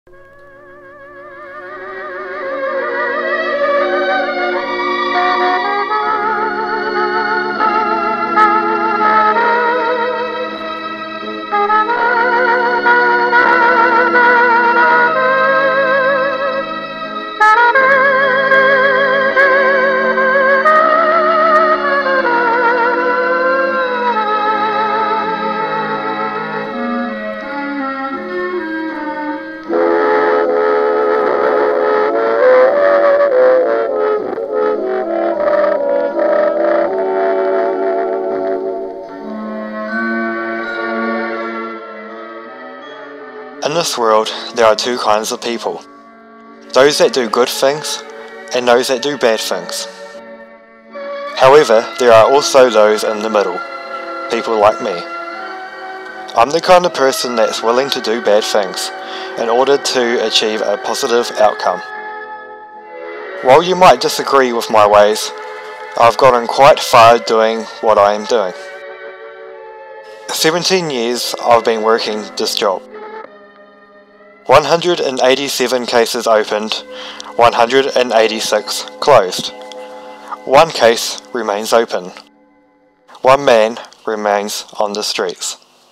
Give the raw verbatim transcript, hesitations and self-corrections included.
In this world, there are two kinds of people. Those that do good things, and those that do bad things. However, there are also those in the middle, people like me. I'm the kind of person that's willing to do bad things in order to achieve a positive outcome. While you might disagree with my ways, I've gotten quite far doing what I am doing. seventeen years I've been working this job. one hundred eighty-seven cases opened, one hundred eighty-six closed. One case remains open. One man remains on the streets.